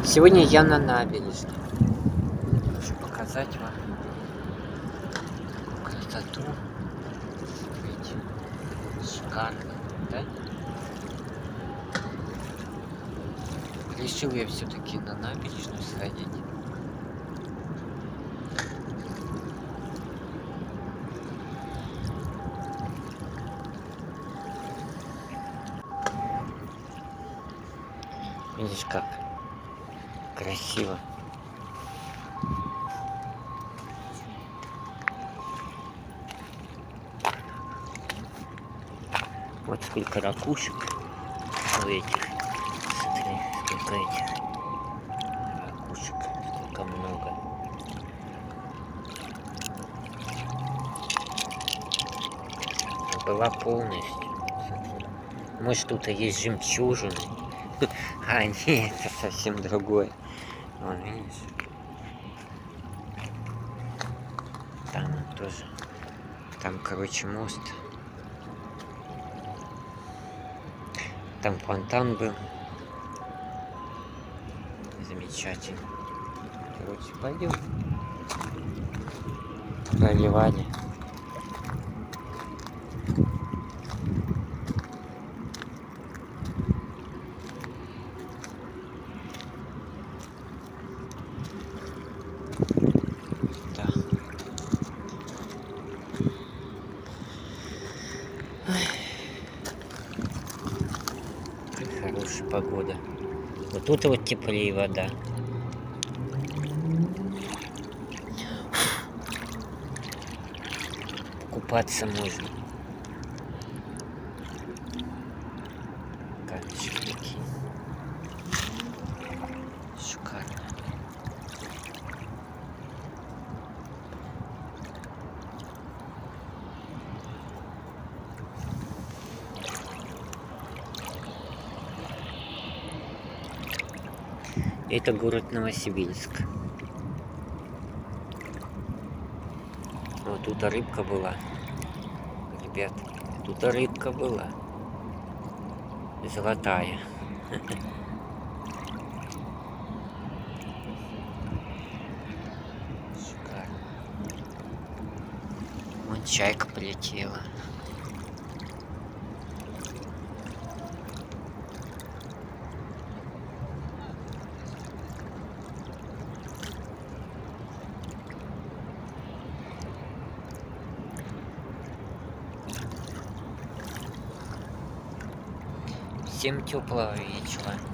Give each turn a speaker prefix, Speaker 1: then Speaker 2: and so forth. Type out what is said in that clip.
Speaker 1: Сегодня я на набережной. Хочу показать вам красоту. Смотрите, шикарно, да? Решил я все-таки на набережную сходить. Видишь, как красиво. Вот сколько ракушек у этих. Смотри, сколько этих ракушек, сколько много. Была полностью. Смотри. Может, тут есть жемчужины. А, нет, это совсем другое. Вон, видишь? Там он тоже. Там, короче, мост. Там фонтан был. Замечательно. Короче, пойдем. Проливали. Да. Хорошая погода. Вот тут вот теплее вода. Купаться можно. Камешки такие. Шикарно. Это город Новосибирск. Вот тут рыбка была. Ребят, тут рыбка была. Золотая. Шикарно. Вон чайка полетела. Всем теплого вечера.